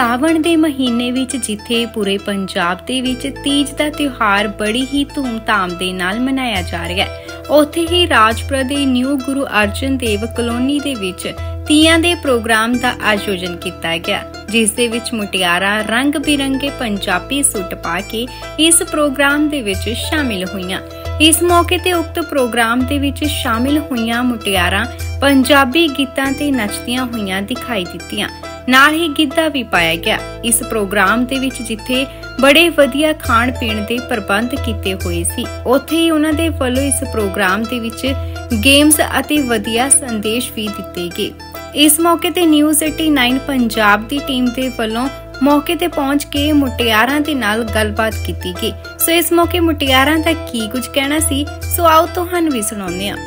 ਸਾਵਣ ਦੇ ਮਹੀਨੇ ਵਿੱਚ ਜਿੱਥੇ ਪੂਰੇ ਪੰਜਾਬ ਦੇ ਵਿੱਚ ਤੀਜ ਦਾ ਤਿਉਹਾਰ ਬੜੀ ਹੀ ਧੂਮ-ਧਾਮ ਦੇ ਨਾਲ ਮਨਾਇਆ ਜਾ ਰਿਹਾ ਹੈ, ਉੱਥੇ ਹੀ ਰਾਜਪੁਰਾ ਦੇ ਨਿਊ ਗੁਰੂ ਅਰਜਨ ਦੇਵ ਕਲੋਨੀ ਦੇ ਵਿੱਚ ਤੀਆਂ ਦੇ ਪ੍ਰੋਗਰਾਮ ਦਾ ਆਯੋਜਨ ਕੀਤਾ ਗਿਆ, ਜਿਸ ਦੇ ਵਿੱਚ ਮੁਟਿਆਰਾਂ ਰੰਗ ਬਿਰੰਗੇ ਪੰਜਾਬੀ ਸੂਟ ਪਾ ਕੇ ਇਸ ਪ੍ਰੋਗਰਾਮ ਦੇ ਵਿੱਚ ਸ਼ਾਮਿਲ ਹੋਈਆਂ। ਇਸ ਮੌਕੇ ਤੇ ਉਕਤ ਪ੍ਰੋਗਰਾਮ ਦੇ ਵਿੱਚ ਸ਼ਾਮਿਲ ਹੋਈਆਂ ਮੁਟਿਆਰਾਂ ਪੰਜਾਬੀ ਗੀਤਾਂ ਤੇ ਨੱਚਦੀਆਂ ਹੋਈਆਂ ਦਿਖਾਈ ਦਿੱਤੀਆਂ। ਨਾਲ ਹੀ ਗਿੱਧਾ ਵੀ ਪਾਇਆ ਗਿਆ। ਇਸ ਪ੍ਰੋਗਰਾਮ ਦੇ ਵਿੱਚ ਜਿੱਥੇ ਬੜੇ ਵਧੀਆ ਖਾਣ ਪੀਣ ਦੇ ਪ੍ਰਬੰਧ ਕੀਤੇ ਹੋਏ ਸੀ, ਉੱਥੇ ਹੀ ਉਹਨਾਂ ਦੇ ਵੱਲੋਂ ਇਸ ਪ੍ਰੋਗਰਾਮ ਦੇ ਵਿੱਚ ਗੇਮਸ ਅਤੇ ਵਧੀਆ ਸੰਦੇਸ਼ ਵੀ ਦਿੱਤੇ ਗਏ। ਇਸ ਮੌਕੇ ਤੇ ਨਿਊਜ਼ 89 ਪੰਜਾਬ ਦੀ ਟੀਮ ਦੇ ਵੱਲੋਂ ਮੌਕੇ ਤੇ ਪਹੁੰਚ ਕੇ ਮੁਟਿਆਰਾਂ ਦੇ ਨਾਲ ਗੱਲਬਾਤ ਕੀਤੀ ਗਈ। ਸੋ ਇਸ ਮੌਕੇ ਮੁਟਿਆਰਾਂ ਦਾ ਕੀ ਕੁਝ ਕਹਿਣਾ ਸੀ, ਸੋ ਆਓ ਤੁਹਾਨੂੰ ਵੀ ਸੁਣਾਉਂਦੇ ਹਾਂ।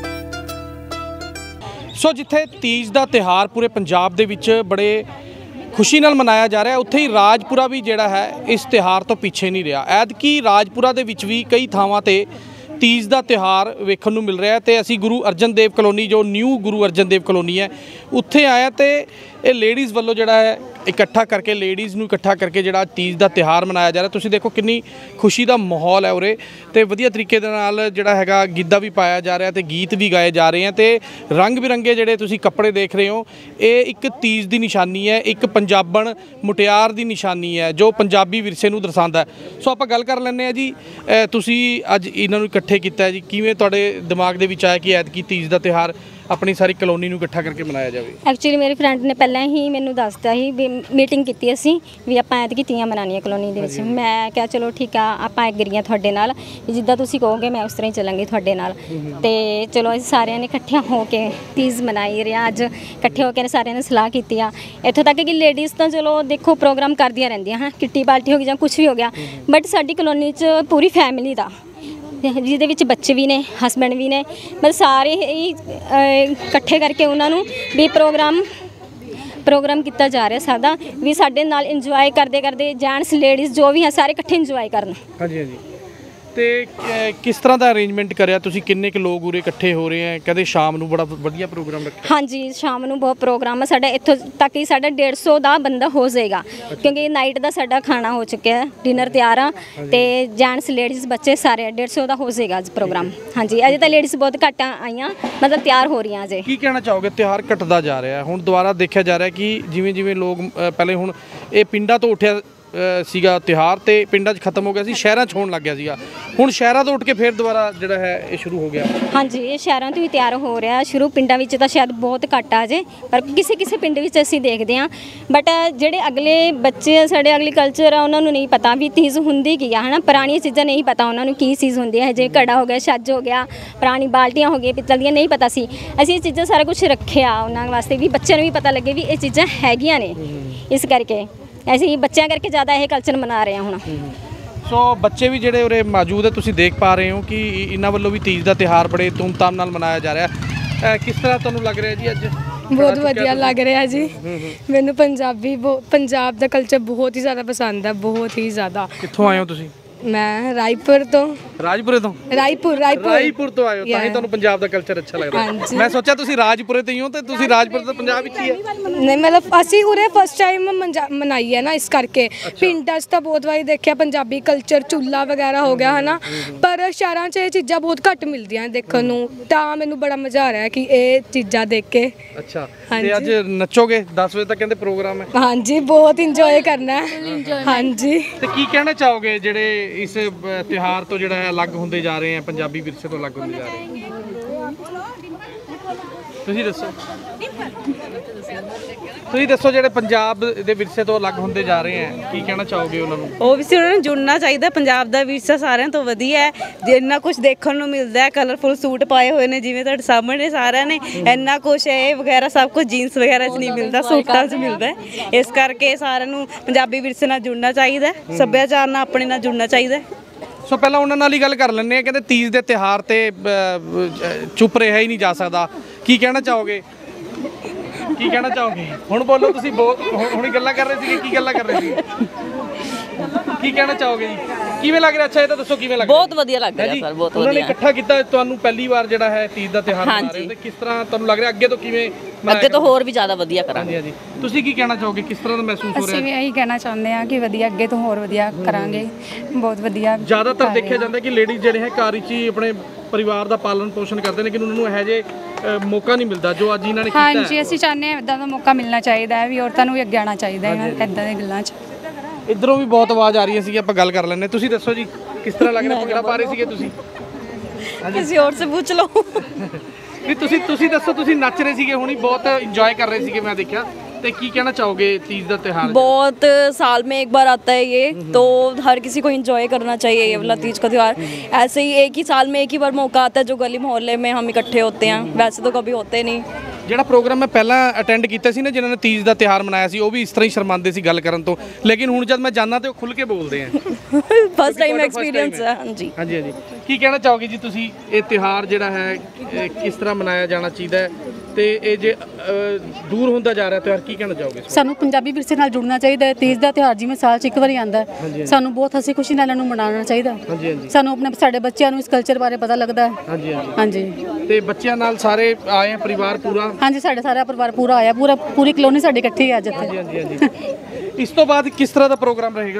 ਸੋ ਜਿੱਥੇ ਤੀਜ ਦਾ ਤਿਉਹਾਰ ਪੂਰੇ ਪੰਜਾਬ ਦੇ ਵਿੱਚ ਬੜੇ ਖੁਸ਼ੀ ਨਾਲ ਮਨਾਇਆ ਜਾ ਰਿਹਾ, ਉੱਥੇ ਹੀ ਰਾਜਪੁਰਾ ਵੀ ਜਿਹੜਾ ਹੈ ਇਸ ਤਿਉਹਾਰ ਤੋਂ ਪਿੱਛੇ ਨਹੀਂ ਰਿਹਾ। ਐਤਕੀ ਰਾਜਪੁਰਾ ਦੇ ਵਿੱਚ ਵੀ ਕਈ ਥਾਵਾਂ ਤੇ ਤੀਜ ਦਾ ਤਿਉਹਾਰ ਵੇਖਣ ਨੂੰ ਮਿਲ ਰਿਹਾ ਤੇ ਅਸੀਂ ਗੁਰੂ ਅਰਜਨ ਦੇਵ ਕਲੋਨੀ, ਜੋ ਨਿਊ ਗੁਰੂ ਅਰਜਨ ਦੇਵ ਕਲੋਨੀ ਹੈ, ਉੱਥੇ ਆਇਆ ਤੇ ਇਹ ਲੇਡੀਜ਼ ਵੱਲੋਂ ਜਿਹੜਾ ਹੈ ਇਕੱਠਾ ਕਰਕੇ ਲੇਡੀਜ਼ ਨੂੰ ਇਕੱਠਾ ਕਰਕੇ ਜਿਹੜਾ ਤੀਜ ਦਾ ਤਿਉਹਾਰ ਮਨਾਇਆ ਜਾ ਰਿਹਾ। ਤੁਸੀਂ ਦੇਖੋ ਕਿੰਨੀ ਖੁਸ਼ੀ ਦਾ ਮਾਹੌਲ ਹੈ ਉਰੇ ਤੇ ਵਧੀਆ ਤਰੀਕੇ ਦੇ ਨਾਲ ਜਿਹੜਾ ਹੈਗਾ ਗਿੱਧਾ ਵੀ ਪਾਇਆ ਜਾ ਰਿਹਾ ਤੇ ਗੀਤ ਵੀ ਗਾਏ ਜਾ ਰਹੇ ਆ ਤੇ ਰੰਗ ਬਿਰੰਗੇ ਜਿਹੜੇ ਤੁਸੀਂ ਕੱਪੜੇ ਦੇਖ ਰਹੇ ਹੋ, ਇਹ ਇੱਕ ਤੀਜ ਦੀ ਨਿਸ਼ਾਨੀ ਹੈ, ਇੱਕ ਪੰਜਾਬਣ ਮੁਟਿਆਰ ਦੀ ਨਿਸ਼ਾਨੀ ਹੈ ਜੋ ਪੰਜਾਬੀ ਵਿਰਸੇ ਨੂੰ ਦਰਸਾਉਂਦਾ ਹੈ। ਸੋ ਆਪਾਂ ਗੱਲ ਕਰ ਲੈਂਦੇ ਹਾਂ ਜੀ, ਤੁਸੀਂ ਅੱਜ ਇਹਨਾਂ ਨੂੰ ਇਕੱਠੇ ਕੀਤਾ ਜੀ, ਕਿਵੇਂ ਤੁਹਾਡੇ ਦਿਮਾਗ ਦੇ ਵਿੱਚ ਆਇਆ ਕਿ ਐਤਕੀ ਤੀਜ ਦਾ ਤਿਉਹਾਰ ਆਪਣੀ ਸਾਰੀ ਕਲੋਨੀ ਨੂੰ ਇਕੱਠਾ ਕਰਕੇ ਮਨਾਇਆ ਜਾਵੇ? ਐਕਚੁਅਲੀ ਮੇਰੀ ਫਰੈਂਡ ਨੇ ਪਹਿਲਾਂ ਹੀ ਮੈਨੂੰ ਦੱਸਤਾ ਸੀ ਵੀ ਮੀਟਿੰਗ ਕੀਤੀ ਅਸੀਂ ਵੀ ਆਪਾਂ ਐਤਕੀ ਤੀਆਂ ਮਨਾਉਣੀਆਂ ਕਲੋਨੀ ਦੇ ਵਿੱਚ। ਮੈਂ ਕਿਹਾ ਚਲੋ ਠੀਕ ਆ, ਆਪਾਂ ਐਗਰੀ ਹਾਂ ਤੁਹਾਡੇ ਨਾਲ, ਜਿੱਦਾਂ ਤੁਸੀਂ ਕਹੋਗੇ ਮੈਂ ਉਸ ਤਰ੍ਹਾਂ ਹੀ ਚੱਲਾਂਗੀ ਤੁਹਾਡੇ ਨਾਲ। ਤੇ ਚਲੋ ਅਸੀਂ ਸਾਰਿਆਂ ਨੇ ਇਕੱਠਿਆਂ ਹੋ ਕੇ ਤੀਜ ਮਨਾਈ ਰਿਹਾ। ਅੱਜ ਇਕੱਠੇ ਹੋ ਕੇ ਸਾਰਿਆਂ ਨੇ ਸਲਾਹ ਕੀਤੀ ਆ। ਇੱਥੋਂ ਤੱਕ ਕਿ ਲੇਡੀਜ਼ ਤਾਂ ਚਲੋ ਦੇਖੋ ਪ੍ਰੋਗਰਾਮ ਕਰਦੀਆਂ ਰਹਿੰਦੀਆਂ ਹਾਂ, ਕਿੱਟੀ ਪਾਰਟੀ ਹੋ ਗਈ ਜਾਂ ਕੁਛ ਵੀ ਹੋ ਗਿਆ, ਬਟ ਸਾਡੀ ਕਲੋਨੀ 'ਚ ਪੂਰੀ ਫੈਮਿਲੀ ਦਾ, ਜਿਹਦੇ ਵਿੱਚ ਬੱਚੇ ਵੀ ਨੇ, ਹਸਬੈਂਡ ਵੀ ਨੇ, ਮਤਲਬ ਸਾਰੇ ਹੀ ਇਕੱਠੇ ਕਰਕੇ ਉਹਨਾਂ ਨੂੰ ਵੀ ਪ੍ਰੋਗਰਾਮ ਕੀਤਾ ਜਾ ਰਿਹਾ ਸਾਡਾ ਵੀ ਸਾਡੇ ਨਾਲ ਇੰਜੋਏ ਕਰਦੇ ਕਰਦੇ ਜੈਂਟਸ ਲੇਡੀਜ਼ ਜੋ ਵੀ ਹੈ ਸਾਰੇ ਇਕੱਠੇ ਇੰਜੋਏ ਕਰਨ। ਹਾਂਜੀ ਹਾਂਜੀ। ਤੇ ਕਿਸ ਤਰ੍ਹਾਂ ਦਾ ਅਰੇਂਜਮੈਂਟ ਕਰਿਆ ਤੁਸੀਂ? ਕਿੰਨੇ ਕੁ ਲੋਕ ਉਰੇ ਇਕੱਠੇ ਹੋ ਰਹੇ ਆ? ਕਹਿੰਦੇ ਸ਼ਾਮ ਨੂੰ ਬੜਾ ਵਧੀਆ ਪ੍ਰੋਗਰਾਮ ਰੱਖਿਆ। ਹਾਂਜੀ, ਸ਼ਾਮ ਨੂੰ ਬਹੁਤ ਪ੍ਰੋਗਰਾਮ ਹੈ ਸਾਡਾ। ਇੱਥੋਂ ਤੱਕ ਹੀ ਸਾਡਾ 150 ਦਾ ਬੰਦਾ ਹੋ ਜਾਏਗਾ, ਕਿਉਂਕਿ ਨਾਈਟ ਦਾ ਸਾਡਾ ਖਾਣਾ ਹੋ ਚੁੱਕਿਆ, ਡਿਨਰ ਤਿਆਰ ਆ ਤੇ ਜੈਂਟਸ ਲੇਡੀਜ਼ ਬੱਚੇ ਸਾਰੇ 150 ਦਾ ਹੋ ਜਾਏਗਾ ਅੱਜ ਪ੍ਰੋਗਰਾਮ। ਹਾਂਜੀ, ਅਜੇ ਤਾਂ ਲੇਡੀਜ਼ ਬਹੁਤ ਘੱਟ ਆਈਆਂ, ਮਤਲਬ ਤਿਆਰ ਹੋ ਰਹੀਆਂ ਅਜੇ। ਕੀ ਕਹਿਣਾ ਚਾਹੋਗੇ? ਤਿਉਹਾਰ ਘਟਦਾ ਜਾ ਰਿਹਾ, ਹੁਣ ਦੁਬਾਰਾ ਦੇਖਿਆ ਜਾ ਰਿਹਾ ਕਿ ਜਿਵੇਂ ਜਿਵੇਂ ਲੋਕ ਪਹਿਲੇ, ਹੁਣ ਇਹ ਪਿੰਡਾਂ ਤੋਂ ਉੱਠਿਆ ਸੀਗਾ ਤਿਉਹਾਰ ਤੇ ਪਿੰਡਾਂ 'ਚ ਖਤਮ ਹੋ ਗਿਆ ਸੀ, ਸ਼ਹਿਰਾਂ 'ਚ ਹੋਣ ਲੱਗ ਗਿਆ ਸੀਗਾ, ਹੁਣ ਸ਼ਹਿਰਾਂ ਤੋਂ ਉੱਠ ਕੇ ਫਿਰ ਦੁਬਾਰਾ ਜਿਹੜਾ ਹੈ ਇਹ ਸ਼ੁਰੂ ਹੋ ਗਿਆ। ਹਾਂਜੀ, ਇਹ ਸ਼ਹਿਰਾਂ ਤੋਂ ਵੀ ਤਿਆਰ ਹੋ ਰਿਹਾ ਸ਼ੁਰੂ, ਪਿੰਡਾਂ ਵਿੱਚ ਤਾਂ ਸ਼ਾਇਦ ਬਹੁਤ ਘੱਟ ਆ ਜੇ, ਪਰ ਕਿਸੇ ਪਿੰਡ ਵਿੱਚ ਅਸੀਂ ਦੇਖਦੇ ਹਾਂ। ਬਟ ਜਿਹੜੇ ਅਗਲੇ ਬੱਚੇ ਆ ਸਾਡੇ, ਅਗਲੀ ਕਲਚਰ ਆ, ਉਹਨਾਂ ਨੂੰ ਨਹੀਂ ਪਤਾ ਵੀ ਤੀਜ ਹੁੰਦੀ ਕੀ ਆ, ਹੈ ਨਾ। ਪੁਰਾਣੀਆਂ ਚੀਜ਼ਾਂ ਨਹੀਂ ਪਤਾ ਉਹਨਾਂ ਨੂੰ ਕੀ ਚੀਜ਼ ਹੁੰਦੀ ਹੈ, ਜਿਵੇਂ ਘੜਾ ਹੋ ਗਿਆ, ਛੱਜ ਹੋ ਗਿਆ, ਪੁਰਾਣੀ ਬਾਲਟੀਆਂ ਹੋ ਗਈਆਂ ਪਿੱਤਲ ਦੀਆਂ, ਨਹੀਂ ਪਤਾ ਸੀ। ਅਸੀਂ ਇਹ ਚੀਜ਼ਾਂ ਸਾਰਾ ਕੁਛ ਰੱਖਿਆ ਉਹਨਾਂ ਵਾਸਤੇ ਵੀ ਬੱਚਿਆਂ ਨੂੰ ਵੀ ਪਤਾ ਲੱਗੇ ਵੀ ਇਹ ਚੀਜ਼ਾਂ ਹੈਗੀਆਂ ਨੇ। ਇਸ ਕਰਕੇ ਅਸੀਂ ਬੱਚਿਆਂ ਕਰਕੇ ਜ਼ਿਆਦਾ ਇਹ ਕਲਚਰ ਮਨਾ ਰਹੇ ਹਾਂ ਹੁਣ। ਸੋ ਬੱਚੇ ਵੀ ਜਿਹੜੇ ਉਰੇ ਮੌਜੂਦ ਹੈ, ਤੁਸੀਂ ਦੇਖ ਪਾ ਰਹੇ ਹੋ ਕਿ ਇਹਨਾਂ ਵੱਲੋਂ ਵੀ ਤੀਜ ਦਾ ਤਿਉਹਾਰ ਬੜੇ ਧੂਮਧਾਮ ਨਾਲ ਮਨਾਇਆ ਜਾ ਰਿਹਾ। ਕਿਸ ਤਰ੍ਹਾਂ ਤੁਹਾਨੂੰ ਲੱਗ ਰਿਹਾ ਜੀ ਅੱਜ? ਬਹੁਤ ਵਧੀਆ ਲੱਗ ਰਿਹਾ ਜੀ। ਮੈਨੂੰ ਪੰਜਾਬ ਦਾ ਕਲਚਰ ਬਹੁਤ ਹੀ ਜ਼ਿਆਦਾ ਪਸੰਦ ਹੈ, ਬਹੁਤ ਹੀ ਜ਼ਿਆਦਾ। ਕਿੱਥੋਂ ਆਏ ਹੋ ਤੁਸੀਂ? ਮੈਂ ਰਾਏਪੁਰ ਤੋਂ। ਰਾਜਪੁਰੇ ਤੋਂ? ਰਾਏਪੁਰ ਤੋਂ ਆਏ ਹੋ, ਤਾਂ ਹੀ ਤੁਹਾਨੂੰ ਪੰਜਾਬ ਦਾ ਕਲਚਰ ਅੱਛਾ ਲੱਗਦਾ। ਮੈਂ ਸੋਚਿਆ ਤੁਸੀਂ ਰਾਜਪੁਰੇ ਤੋਂ ਹੀ ਹੋ ਤੇ ਤੁਸੀਂ ਰਾਜਪੁਰ ਤੋਂ ਪੰਜਾਬ ਵਿੱਚ ਹੀ ਹੈ। ਨਹੀਂ, ਮਤਲਬ ਅਸੀਂ ਉਰੇ ਫਸਟ ਟਾਈਮ ਮਨਾਈ ਹੈ ਨਾ, ਇਸ ਕਰਕੇ। ਪਿੰਡਾਂ 'ਚ ਤਾਂ ਬਹੁਤ ਵਾਰੀ ਦੇਖਿਆ ਪੰਜਾਬੀ ਕਲਚਰ, ਚੁੱਲ੍ਹਾ ਵਗੈਰਾ ਹੋ ਗਿਆ, ਹੈ ਨਾ, ਪਰ ਸ਼ਹਿਰਾਂ 'ਚ ਇਹ ਚੀਜ਼ਾਂ ਬਹੁਤ ਘੱਟ ਮਿਲਦੀਆਂ ਦੇਖਣ ਨੂੰ, ਤਾਂ ਮੈਨੂੰ ਬੜਾ ਮਜ਼ਾ ਆ ਰਿਹਾ ਕਿ ਇਹ ਚੀਜ਼ਾਂ ਦੇਖ ਕੇ। ਅੱਛਾ, ਤੇ ਅੱਜ ਨੱਚੋਗੇ? 10 ਵਜੇ ਤੱਕ ਕਹਿੰਦੇ ਪ੍ਰੋਗਰਾਮ ਹੈ। ਹਾਂਜੀ, ਬਹੁਤ ਇੰਜੋਏ ਕਰਨਾ ਹੈ। ਹਾਂਜੀ, ਤੇ ਕੀ ਕਹਿਣਾ ਚਾਹੋਗੇ ਜਿਹੜੇ ਇਸ ਤਿਉਹਾਰ ਤੋਂ ਜਿਹੜਾ ਹੈ ਅਲੱਗ ਹੁੰਦੇ ਜਾ ਰਹੇ ਆ, ਪੰਜਾਬੀ ਵਿਰਸੇ ਤੋਂ ਅਲੱਗ ਹੁੰਦੇ ਜਾ ਰਹੇ ਆ? ਤੁਸੀਂ ਦੱਸੋ ਜਿਹੜੇ ਪੰਜਾਬ ਦੇ ਵਿਰਸੇ ਤੋਂ ਅਲੱਗ ਹੁੰਦੇ ਜਾ ਰਹੇ ਆ, ਕੀ ਕਹਿਣਾ ਚਾਹੋਗੇ ਉਹਨਾਂ ਨੂੰ? ਓਬਵੀਅਸਲੀ ਉਹਨਾਂ ਨੂੰ ਜੁੜਨਾ ਚਾਹੀਦਾ। ਪੰਜਾਬ ਦਾ ਵਿਰਸਾ ਸਾਰਿਆਂ ਤੋਂ ਵਧੀਆ ਹੈ, ਜਿੰਨਾ ਕੁਝ ਦੇਖਣ ਨੂੰ ਮਿਲਦਾ ਹੈ। ਕਲਰਫੁਲ ਸੂਟ ਪਾਏ ਹੋਏ ਨੇ ਜਿਵੇਂ ਤੁਹਾਡੇ ਸਾਹਮਣੇ ਸਾਰਿਆਂ ਨੇ, ਇੰਨਾ ਕੁਛ ਇਹ ਵਗੈਰਾ ਸਭ ਕੁਝ ਜੀਨਸ ਵਗੈਰਾ 'ਚ ਨਹੀਂ ਮਿਲਦਾ, ਸੂਟਾਂ 'ਚ ਮਿਲਦਾ। ਇਸ ਕਰਕੇ ਸਾਰਿਆਂ ਨੂੰ ਪੰਜਾਬੀ ਵਿਰਸੇ ਨਾਲ ਜੁੜਨਾ ਚਾਹੀਦਾ, ਸੱਭਿਆਚਾਰ ਨਾਲ ਆਪਣੇ ਨਾਲ ਜੁੜਨਾ ਚਾਹੀਦਾ। ਸੋ ਪਹਿਲਾਂ ਉਹਨਾਂ ਨਾਲ ਹੀ ਗੱਲ ਕਰ ਲੈਂਦੇ ਆ। ਕਹਿੰਦੇ ਤੀਜ ਦੇ ਤਿਉਹਾਰ ਤੇ ਚੁੱਪ ਰਿਹਾ ਹੀ ਨਹੀਂ ਜਾ ਸਕਦਾ, ਕੀ ਕਹਿਣਾ ਚਾਹੋਗੇ? ਕੀ ਕਹਿਣਾ ਚਾਹੋਗੇ? ਹੁਣ ਬੋਲੋ, ਤੁਸੀਂ ਹੁਣੀ ਗੱਲਾਂ ਕਰ ਰਹੇ ਸੀਗੇ, ਕੀ ਗੱਲਾਂ ਕਰ ਰਹੇ ਸੀ? ਕੀ ਕਹਿਣਾ ਚਾਹੋਗੇ ਜੀ? ਕਿਵੇਂ ਲੱਗ ਰਿਹਾ? ਅੱਛਾ ਇਹ ਤਾਂ ਦੱਸੋ ਕਿਵੇਂ ਲੱਗ ਰਿਹਾ? ਬਹੁਤ ਵਧੀਆ ਲੱਗ ਰਿਹਾ ਸਰ, ਬਹੁਤ ਉਹਨਾਂ ਨੇ ਵਧੀਆ। ਇਕੱਠਾ ਕੀਤਾ ਤੁਹਾਨੂੰ ਪਹਿਲੀ ਵਾਰ ਜਿਹੜਾ ਹੈ ਤੀਜ ਦਾ ਤਿਉਹਾਰ ਮਨਾ ਰਹੇ ਹੋ, ਤੇ ਕਿਸ ਤਰ੍ਹਾਂ ਤੁਹਾਨੂੰ ਲੱਗ ਰਿਹਾ ਅੱਗੇ ਤੋਂ ਕਿਵੇਂ ਅੱਗੇ ਤੋਂ ਹੋਰ ਵੀ ਜ਼ਿਆਦਾ ਵਧੀਆ ਕਰਾਂਗੇ। ਹਾਂਜੀ ਹਾਂਜੀ, ਤੁਸੀਂ ਕੀ ਕਹਿਣਾ ਚਾਹੋਗੇ? ਕਿਸ ਤਰ੍ਹਾਂ ਦਾ ਮਹਿਸੂਸ ਹੋ ਰਿਹਾ? ਅਸੀਂ ਵੀ ਇਹੀ ਕਹਿਣਾ ਚਾਹੁੰਦੇ ਹਾਂ ਕਿ ਵਧੀਆ, ਅੱਗੇ ਤੋਂ ਹੋਰ ਵਧੀਆ ਕਰਾਂਗੇ, ਬਹੁਤ ਵਧੀਆ। ਜ਼ਿਆਦਾਤਰ ਦੇਖਿਆ ਜਾਂਦਾ ਕਿ ਲੇਡੀਜ਼ ਜਿਹੜੇ ਹੈ ਘਰ ਵਿੱਚ ਹੀ ਆਪਣੇ ਪਰਿਵਾਰ ਦਾ ਪਾਲਣ ਪੋਸ਼ਣ ਕਰਦੇ ਨੇ, ਲੇਕਿਨ ਉਹਨਾਂ ਨੂੰ ਇਹੋ ਜਿਹੇ ਮੌਕਾ ਨਹੀਂ ਮਿਲਦਾ ਜੋ ਅੱਜ ਇਹਨਾਂ ਨੇ ਕੀਤਾ ਹੈ। ਹਾਂਜੀ, ਅਸੀਂ ਚਾਹੁੰਦੇ ਹਾਂ ਇਦਾਂ ਦਾ ਮੌਕਾ ਮਿਲਣਾ ਚਾਹੀਦਾ ਹੈ, ਵੀ ਔਰਤਾਂ ਨੂੰ ਵੀ ਅੱਗੇ ਆਉਣਾ ਚਾਹੀਦਾ ਹੈ ਇਦਾਂ ਦੀਆਂ ਗੱਲਾਂ 'ਚ। ਇੱਧਰੋਂ ਵੀ ਬਹੁਤ ਆਵਾਜ਼ ਆ ਰਹੀ ਸੀ, ਆਪਾਂ ਗੱਲ ਕਰ ਲੈਂਦੇ। ਤੁਸੀਂ ਦੱਸੋ ਜੀ ਕਿਸ ਤਰ੍ਹਾਂ ਲੱਗ ਰਿਹਾ? ਭੰਗੜਾ ਪਾ ਰਹੇ ਸੀਗੇ ਤੁਸੀਂ? ਕਿਸੇ ਹੋਰ ਸੇ ਪੁੱਛ ਲਓ। ਨਹੀਂ ਤੁਸੀਂ ਦੱਸੋ, ਤੁਸੀਂ ਨੱਚ ਰਹੇ ਸੀਗੇ ਹੁਣੀ, बहुत इंजॉय कर रहे ਸੀਗੇ, ਮੈਂ ਦੇਖਿਆ। ਤੇ ਕੀ ਕਹਿਣਾ ਚਾਹੋਗੇ तीज ਦਾ त्योहार? बहुत साल में एक बार आता है ये, तो हर किसी को एंजॉय करना चाहिए ये वाला तीज का त्यौहार। ऐसे ही एक ही साल में एक ही बार मौका आता है जो गली मोहल्ले में हम इकट्ठे होते हैं, वैसे तो कभी होते नहीं। ਜਿਹੜਾ ਪ੍ਰੋਗਰਾਮ ਮੈਂ ਪਹਿਲਾਂ ਅਟੈਂਡ ਕੀਤਾ ਸੀ ਨਾ, ਜਿਨ੍ਹਾਂ ਨੇ तीज ਦਾ ਤਿਉਹਾਰ ਮਨਾਇਆ ਸੀ, ਉਹ ਵੀ ਇਸ ਤਰ੍ਹਾਂ ਹੀ ਸ਼ਰਮਾਉਂਦੇ ਸੀ ਗੱਲ ਕਰਨ ਤੋਂ, ਲੇਕਿਨ ਹੁਣ ਜਦ ਮੈਂ ਜਾਣਾ ਤੇ ਉਹ ਖੁੱਲ ਕੇ ਬੋਲਦੇ ਆ। फर्स्ट टाइम एक्सपीरियंस है। हाँ जी। ਹਾਂਜੀ ਹਾਂਜੀ, ਕੀ ਕਹਿਣਾ ਚਾਹੋਗੇ ਜੀ ਤੁਸੀਂ? ਇਹ ਤਿਉਹਾਰ ਜਿਹੜਾ ਹੈ ਇਹ ਕਿਸ ਤਰ੍ਹਾਂ ਮਨਾਇਆ ਜਾਣਾ ਚਾਹੀਦਾ ਹੈ, ਤੇ ਇਹ ਜੇ ਦੂਰ ਹੁੰਦਾ ਜਾ ਰਿਹਾ ਤਿਉਹਾਰ, ਕੀ ਕਹਿਣਾ ਚਾਹੋਗੇ? ਸਾਨੂੰ ਪੰਜਾਬੀ ਵਿਰਸੇ ਨਾਲ ਜੁੜਨਾ ਚਾਹੀਦਾ ਹੈ। ਤੀਜ ਦਾ ਤਿਉਹਾਰ ਜਿਵੇਂ ਸਾਲ 'ਚ ਇੱਕ ਵਾਰੀ ਆਉਂਦਾ ਹੈ, ਸਾਨੂੰ ਬਹੁਤ ਹੱਸੀ ਖੁਸ਼ੀ ਨਾਲ ਇਹਨੂੰ ਮਨਾਉਣਾ ਚਾਹੀਦਾ ਹੈ। ਹਾਂਜੀ ਹਾਂਜੀ ਸਾਨੂੰ ਆਪਣੇ ਸਾਡੇ ਬੱਚਿਆਂ ਨੂੰ ਇਸ ਕਲਚਰ ਬਾਰੇ ਪਤਾ ਲੱਗਦਾ ਹੈ। ਹਾਂਜੀ ਹਾਂਜੀ। ਹਾਂਜੀ, ਤੇ ਬੱਚਿਆਂ ਨਾਲ ਸਾਰੇ ਆਏ ਆ, ਪਰਿਵਾਰ ਪੂਰਾ? ਹਾਂਜੀ, ਸਾਡਾ ਸਾਰਾ ਪਰਿਵਾਰ ਪੂਰਾ ਆਇਆ, ਪੂਰੀ ਕਲੋਨੀ ਸਾਡੀ ਇਕੱਠੀ ਹੈ ਅੱਜ ਇੱਥੇ। ਹਾਂਜੀ ਹਾਂਜੀ। ਇਸ ਤੋਂ ਬਾਅਦ ਕਿਸ ਤਰ੍ਹਾਂ ਦਾ ਪ੍ਰੋਗਰਾਮ ਰਹੇਗਾ?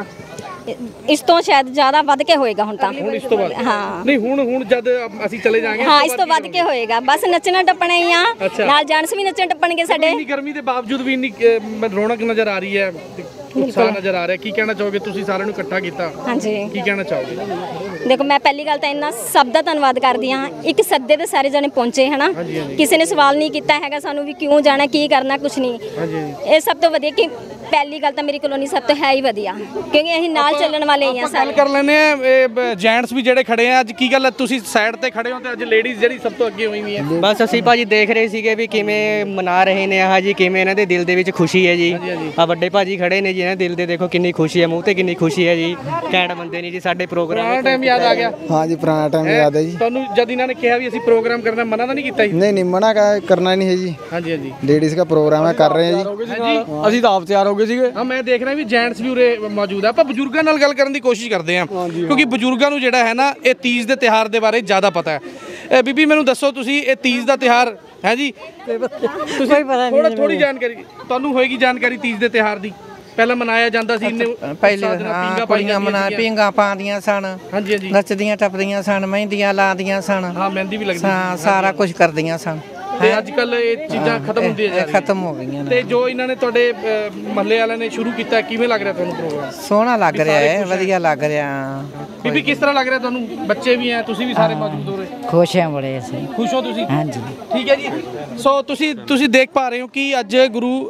ਇਸ ਤੋਂ ਸ਼ਾਇਦ ਜ਼ਿਆਦਾ ਵੱਧ ਕੇ ਹੋਏਗਾ ਹੁਣ ਤਾਂ। ਹੁਣ ਇਸ ਤੋਂ ਬਾਅਦ? ਹਾਂ ਨਹੀਂ, ਹੁਣ ਜਦ ਅਸੀਂ ਚਲੇ ਜਾਾਂਗੇ ਹਾਂ, ਇਸ ਤੋਂ ਵੱਧ ਕੇ ਹੋਏਗਾ। ਬਸ ਨੱਚਣਾ ਟੱਪਣਾ ਹੀ ਆ, ਨਾਲ ਜੈਂਟਸ ਵੀ ਨੱਚਣ ਟੱਪਣਗੇ ਸਾਡੇ। ਇੰਨੀ ਗਰਮੀ ਦੇ ਬਾਵਜੂਦ ਵੀ ਇੰਨੀ ਰੌਣਕ ਨਜ਼ਰ ਆ ਰਹੀ ਹੈ, ਉਤਸ਼ਾਹ ਨਜ਼ਰ ਆ ਰਿਹਾ। ਕੀ ਕਹਿਣਾ ਚਾਹੋਗੇ? ਤੁਸੀਂ ਸਾਰਿਆਂ ਨੂੰ ਇਕੱਠਾ ਕੀਤਾ, ਹਾਂਜੀ, ਕੀ ਕਹਿਣਾ ਚਾਹੋਗੇ? ਦੇਖੋ, ਮੈਂ ਪਹਿਲੀ ਗੱਲ ਤਾਂ ਇਹਨਾਂ ਸਭ ਦਾ ਧੰਨਵਾਦ ਕਰਦੀ ਹਾਂ। ਇੱਕ ਸੱਦੇ ਤੇ ਸਾਰੇ ਜਣੇ ਪਹੁੰਚੇ ਹਨਾ, ਕਿਸੇ ਨੇ ਸਵਾਲ ਨਹੀਂ ਕੀਤਾ ਹੈਗਾ ਸਾਨੂੰ ਵੀ ਕਿਉਂ ਜਾਣਾ, ਕੀ ਕਰਨਾ, ਕੁਝ ਨਹੀਂ। ਇਹ ਸਭ ਤੋਂ ਵਧੀਆ ਕਿ ਪਹਿਲੀ ਗੱਲ ਤਾਂ ਮੇਰੀ ਕਲੋਨੀ ਸਭ ਤੋਂ ਹੈ ਹੀ ਵਧੀਆ, ਕਿਉਂਕਿ ਅਸੀਂ ਨਾਲ ਚੱਲਣ ਵਾਲੇ ਹੀ ਆ। ਗੱਲ ਕਰ ਲੈਂਦੇ ਆ ਜੈਂਟਸ ਵੀ ਜਿਹੜੇ ਖੜੇ ਆ। ਅੱਜ ਕੀ ਗੱਲ ਹੈ, ਤੁਸੀਂ ਸਾਈਡ ਤੇ ਖੜੇ ਹੋ ਤੇ ਅੱਜ ਲੇਡੀਜ਼ ਜਿਹੜੀ ਸਭ ਤੋਂ ਅੱਗੇ ਹੋਈ ਵੀ ਹੈ? ਬਸ ਅਸੀਂ ਭਾਜੀ ਦੇਖ ਰਹੇ ਸੀਗੇ ਵੀ ਕਿਵੇਂ ਮਨਾ ਰਹੇ ਨੇ ਆਹ ਜੀ, ਕਿਵੇਂ ਇਹਨਾਂ ਦੇ ਦਿਲ ਦੇ ਵਿੱਚ ਖੁਸ਼ੀ ਹੈ ਜੀ। ਆ ਵੱਡੇ ਭਾਜੀ ਖੜੇ ਨੇ ਜੀ, ਇਹਨਾਂ ਦਿਲ ਦੇ ਦੇਖੋ ਕਿੰਨੀ ਖੁਸ਼ੀ ਹੈ, ਮੂੰਹ ਤੇ ਕਿੰਨੀ ਖੁਸ਼ੀ ਹੈ ਜੀ। ਘੈਂਟ ਬੰਦੇ ਨੇ ਜੀ ਸਾਡੇ ਪ੍ਰੋਗਰਾਮ। ਪੁਰਾਣਾ ਟਾਈਮ ਯਾਦ ਆ ਗਿਆ? हाँ जी, पुराना टाइम याद है जी। ਤੁਹਾਨੂੰ ਜਦ ਇਹਨਾਂ ਨੇ ਕਿਹਾ ਵੀ ਅਸੀਂ ਪ੍ਰੋਗਰਾਮ ਕਰਨਾ, ਮਨਾ ਤਾਂ ਨਹੀਂ ਕੀਤਾ ਜੀ? नहीं मना करना नहीं है जी। ਹਾਂਜੀ ਹਾਂਜੀ, लेडीज का प्रोग्राम है, कर रहे हैं जी। ਅਸੀਂ ਤਾਂ ਆਪ ਤਿਆਰ ਹੋ ਗਏ ਸੀਗੇ। ਹਾਂ, ਮੈਂ ਦੇਖ ਰਿਹਾ ਵੀ ਜੈਂਟਸ ਵੀ ਉਰੇ ਮੌਜੂਦ ਆ। ਆਪਾਂ ਬਜ਼ੁਰਗਾਂ ਨਾਲ ਗੱਲ ਕਰਨ ਦੀ ਕੋਸ਼ਿਸ਼ ਕਰਦੇ ਹਾਂ, ਕਿਉਂਕਿ ਬਜ਼ੁਰਗਾਂ ਨੂੰ ਜਿਹੜਾ ਹੈ ਨਾ ਇਹ तीज ਦੇ ਤਿਉਹਾਰ ਦੇ ਬਾਰੇ ਜ਼ਿਆਦਾ ਪਤਾ ਹੈ। ਬੀਬੀ ਮੈਨੂੰ ਦੱਸੋ, ਤੁਸੀਂ ਇਹ तीज ਦਾ ਤਿਉਹਾਰ ਹੈ ਜੀ, ਤੁਸੀਂ ਥੋੜੀ ਜਾਣਕਾਰੀ ਤੁਹਾਨੂੰ ਹੋਏਗੀ ਜਾਣਕਾਰੀ तीज ਦੇ ਤਿਉਹਾਰ ਦੀ? ਪਹਿਲਾਂ ਮਨਾਇਆ ਜਾਂਦਾ ਸੀ ਪਹਿਲੇ ਪੀਂਘਾਂ ਪਾਉਂਦੀਆਂ ਸਨ। ਹਾਂਜੀ ਹਾਂਜੀ, ਨੱਚਦੀਆਂ ਟੱਪਦੀਆਂ ਸਨ, ਮਹਿੰਦੀਆਂ ਲਾਉਂਦੀਆਂ ਸਨ। ਹਾਂ, ਮਹਿੰਦੀ ਵੀ ਲੱਗਦੀ ਸੀ, ਸਾਰਾ ਕੁਝ ਕਰਦੀਆਂ ਸਨ। ਤੇ ਅੱਜ ਕੱਲ ਇਹ ਚੀਜ਼ਾਂ ਖਤਮ ਹੁੰਦੀਆਂ ਜਾ ਰਹੀਆਂ, ਖਤਮ ਹੋ ਗਈਆਂ ਨੇ। ਤੇ ਜੋ ਇਹਨਾਂ ਨੇ ਤੁਹਾਡੇ ਮਹੱਲੇ ਵਾਲਿਆਂ ਨੇ ਸ਼ੁਰੂ ਕੀਤਾ, ਕਿਵੇਂ ਲੱਗ ਰਿਹਾ ਤੁਹਾਨੂੰ ਪ੍ਰੋਗਰਾਮ? ਸੋਹਣਾ ਲੱਗ ਰਿਹਾ ਹੈ, ਵਧੀਆ ਲੱਗ ਰਿਹਾ। ਬੀਬੀ ਕਿਸ ਤਰ੍ਹਾਂ ਲੱਗ ਰਿਹਾ ਤੁਹਾਨੂੰ? ਬੱਚੇ ਵੀ ਹੈ, ਤੁਸੀਂ ਵੀ ਸਾਰੇ ਮੌਜੂਦ ਹੋ ਰਹੇ? ਖੁਸ਼ ਹਾਂ ਬੜੇ ਅਸੀਂ। ਖੁਸ਼ ਹੋ ਤੁਸੀਂ? ਹਾਂਜੀ, ਠੀਕ ਹੈ ਜੀ। ਸੋ ਤੁਸੀਂ ਦੇਖ ਪਾ ਰਹੇ ਹੋ ਕਿ ਅੱਜ ਨਿਊ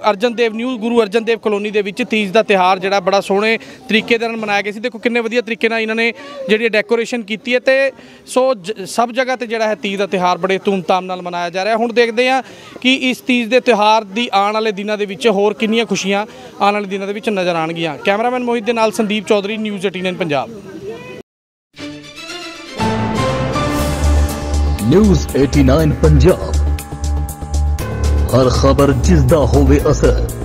ਗੁਰੂ ਅਰਜਨ ਦੇਵ ਕਲੋਨੀ ਦੇ ਵਿੱਚ तीज ਦਾ ਤਿਉਹਾਰ ਜਿਹੜਾ ਬੜਾ ਸੋਹਣੇ ਤਰੀਕੇ ਦੇ ਨਾਲ ਮਨਾਇਆ ਗਿਆ ਸੀ। ਦੇਖੋ ਕਿੰਨੇ ਵਧੀਆ ਤਰੀਕੇ ਨਾਲ ਇਹਨਾਂ ਨੇ ਜਿਹੜੀ ਡੈਕੋਰੇਸ਼ਨ ਕੀਤੀ ਹੈ, ਤੇ ਸੋ ਸਭ ਜਗ੍ਹਾ ਤੇ ਜਿਹੜਾ ਹੈ तीज ਦਾ ਤਿਉਹਾਰ ਬੜੇ ਧੂਮਧਾਮ ਨਾਲ ਮਨਾਇਆ ਜਾ ਰਿਹਾ। ਹੁਣ ਦੇਖਦੇ ਹਾਂ ਕਿ ਇਸ तीज ਦੇ ਤਿਉਹਾਰ ਦੀ ਆਉਣ ਵਾਲੇ ਦਿਨਾਂ ਦੇ ਵਿੱਚ ਹੋਰ ਕਿੰਨੀਆਂ ਖੁਸ਼ੀਆਂ ਆਉਣ ਵਾਲੇ ਦਿਨਾਂ ਦੇ ਵਿੱਚ ਨਜ਼ਰ ਆਉਣਗੀਆਂ। ਕੈਮਰਾਮੈਨ ਮੋਹਿਤ ਦੇ ਨਾਲ ਸੰਦੀਪ ਚੌਧਰੀ, ਨਿਊਜ਼ 18 ਪੰਜਾਬ। न्यूज़ 89 पंजाब, हर खबर जिसदा होवे असर।